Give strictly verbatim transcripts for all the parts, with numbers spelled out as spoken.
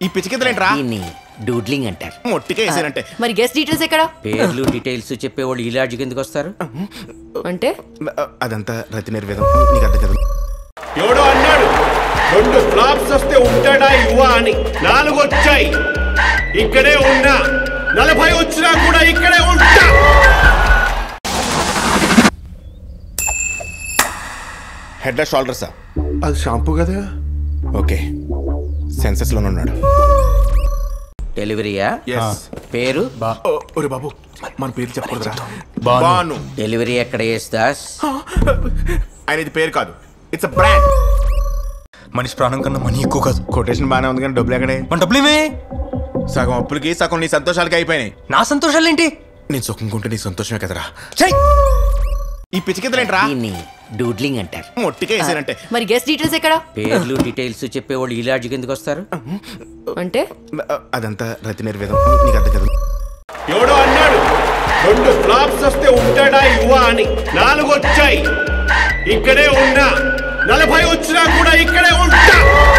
ఈ పిచ్చికింతలేంట్రా? దీన్ని డూడ్లింగ్ అంటారు. మొట్టికే వేసానంటే. మరి గెస్ట్ డీటెయిల్స్ ఎక్కడ? పేర్లు డీటెయిల్స్ చెప్పేవాళ్ళు ఈ లాడ్జికి ఎందుకు వస్తారు? అంటే అదంతా రతి నిర్వేదం, నీకు అర్థం కదా. ఎవడో అన్నాడు రెండు ఫ్లాప్స్ వస్తే ఉంటాడా యువ అని. నాలుగు వచ్చాయి, ఇక్కడే ఉన్నా. నలభై వచ్చినా కూడా ఇక్కడే ఉంటా. హెడ్ షోల్డర్సా? అది షాంపూ కదా. ఓకే, సెన్సెస్ లోనే ఉన్నాడు. డెలివరీయా? పేరు? ఒరే బాబు, మన పేరు చెప్పకూడదురా. బాను. డెలివరీ ఎక్కడ చేస్తాస్? ఆయన ఇది పేరు కాదు, ఇట్స్ అ బ్రాండ్. మనిషి ప్రాణం కన్నా మనీ ఎక్కువ కాదు. కొటేషన్ బాగానే ఉంది కానీ డబ్బులు ఎక్కడే? మన డబ్బులేమే సగం అప్పులకి సగం నీ సంతోషాలకి అయిపోయినాయి. నా సంతోషాలు ఏంటి? నేను సుఖంకుంటే నీ సంతోషమే కదరా. చెయ్. ఈ పిచ్చికింతలేంట్రా? దీన్ని డూడ్లింగ్ అంటారు. మొట్టికే వేసానంటే. మరి గెస్ట్ డీటెయిల్స్ ఎక్కడ? పేర్లు డీటెయిల్స్ చెప్పేవాళ్ళు ఈ లాడ్జికి ఎందుకు వస్తారు? అంటే అదంతా రతి నిర్వేదం, నీకు అర్థం కదా. ఎవడో అన్నాడు రెండు ఫ్లాప్స్ వస్తే ఉంటాడా యువ అని. నాలుగు వచ్చాయి, ఇక్కడే ఉన్నా. నలభై వచ్చినా కూడా ఇక్కడే ఉంటా.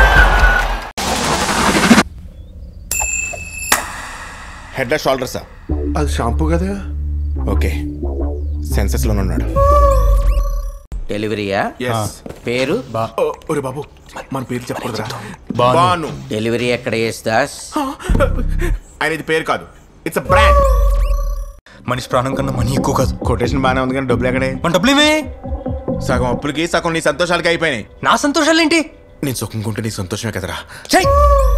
హెడ్ షోల్డర్సా? అది షాంపూ కదా. ఓకే, సెన్సెస్ లోనే ఉన్నాడు. డెలివరీయా? పేరు? ఒరే బాబు, మన పేరు చెప్పకూడదురా. బాను. డెలివరీ ఎక్కడ చేస్తాస్? ఆయన ఇది పేరు కాదు, ఇట్స్ అ బ్రాండ్. మనిషి ప్రాణం కన్నా మనీ ఎక్కువ కాదు. కొటేషన్ బాగానే ఉంది కానీ డబ్బులు ఎక్కడే? మన డబ్బులేమే సగం అప్పులకి సగం నీ సంతోషాలకి అయిపోయినాయి. నా సంతోషాలు ఏంటి? నేను సుఖంకుంటే నీ సంతోషమే కదరా. చెయ్.